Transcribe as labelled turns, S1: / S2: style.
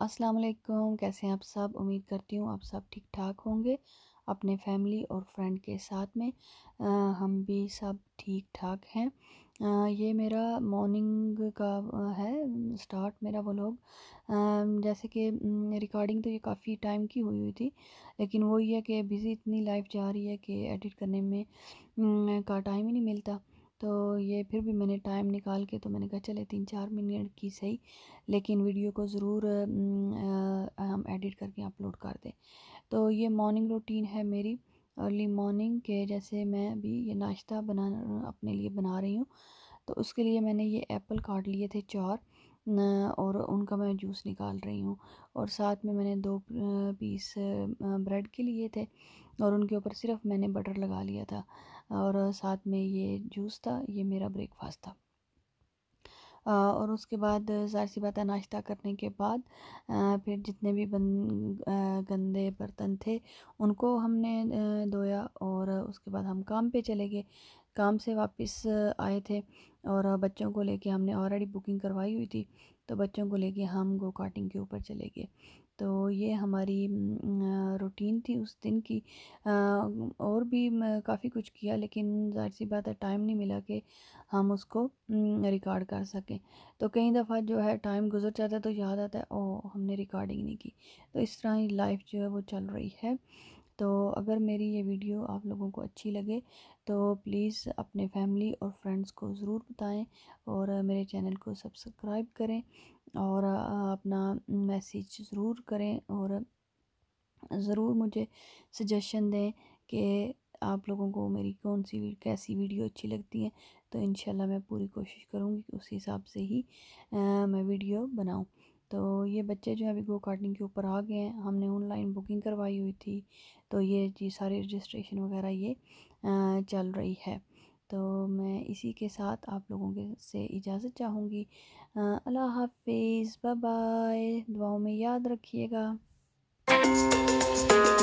S1: अस्सलाम वालेकुम, कैसे हैं आप सब। उम्मीद करती हूँ आप सब ठीक ठाक होंगे अपने फैमिली और फ्रेंड के साथ में। हम भी सब ठीक ठाक हैं। ये मेरा मॉर्निंग का है स्टार्ट मेरा व्लॉग। जैसे कि रिकॉर्डिंग तो ये काफ़ी टाइम की हुई हुई थी, लेकिन वो ये है कि बिज़ी इतनी लाइफ जा रही है कि एडिट करने में का टाइम ही नहीं मिलता। तो ये फिर भी मैंने टाइम निकाल के, तो मैंने कहा चले 3-4 मिनट की सही, लेकिन वीडियो को ज़रूर हम एडिट करके अपलोड कर दें। तो ये मॉर्निंग रूटीन है मेरी अर्ली मॉर्निंग के। जैसे मैं अभी ये नाश्ता अपने लिए बना रही हूँ, तो उसके लिए मैंने ये एप्पल काट लिए थे 4 और उनका मैं जूस निकाल रही हूँ। और साथ में मैंने 2 पीस ब्रेड के लिए थे और उनके ऊपर सिर्फ मैंने बटर लगा लिया था। और साथ में ये जूस था, ये मेरा ब्रेकफास्ट था। और उसके बाद ज़ाहिर सी बात है, नाश्ता करने के बाद फिर जितने भी गंदे बर्तन थे उनको हमने धोया और उसके बाद हम काम पे चले गए। काम से वापस आए थे और बच्चों को लेके, हमने ऑलरेडी बुकिंग करवाई हुई थी, तो बच्चों को लेके हम गो कार्टिंग के ऊपर चले गए। तो ये हमारी रूटीन थी उस दिन की। और भी काफ़ी कुछ किया, लेकिन ज़ाहिर सी बात है टाइम नहीं मिला कि हम उसको रिकॉर्ड कर सकें। तो कई दफ़ा जो है टाइम गुजर जाता है तो याद आता है ओ हमने रिकॉर्डिंग नहीं की। तो इस तरह ही लाइफ जो है वो चल रही है। तो अगर मेरी ये वीडियो आप लोगों को अच्छी लगे तो प्लीज़ अपने फैमिली और फ्रेंड्स को ज़रूर बताएं और मेरे चैनल को सब्सक्राइब करें और अपना मैसेज ज़रूर करें और ज़रूर मुझे सजेशन दें कि आप लोगों को मेरी कौन सी कैसी वीडियो अच्छी लगती है। तो इंशाल्लाह मैं पूरी कोशिश करूँगी कि उस हिसाब से ही मैं वीडियो बनाऊँ। तो ये बच्चे जो है अभी गो कार्टिंग के ऊपर आ गए हैं, हमने ऑनलाइन बुकिंग करवाई हुई थी, तो ये जी सारे रजिस्ट्रेशन वगैरह ये चल रही है। तो मैं इसी के साथ आप लोगों के से इजाज़त चाहूँगी। अल्लाह हाफ़िज़, बाय बाय, दुआओं में याद रखिएगा।